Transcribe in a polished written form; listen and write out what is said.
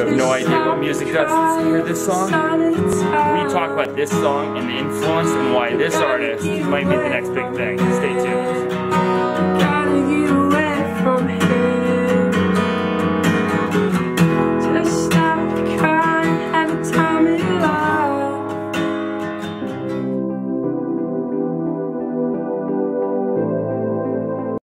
have no idea what music does. Hear this song? We talk about this song and the influence and why this artist might be the next big thing. Stay tuned.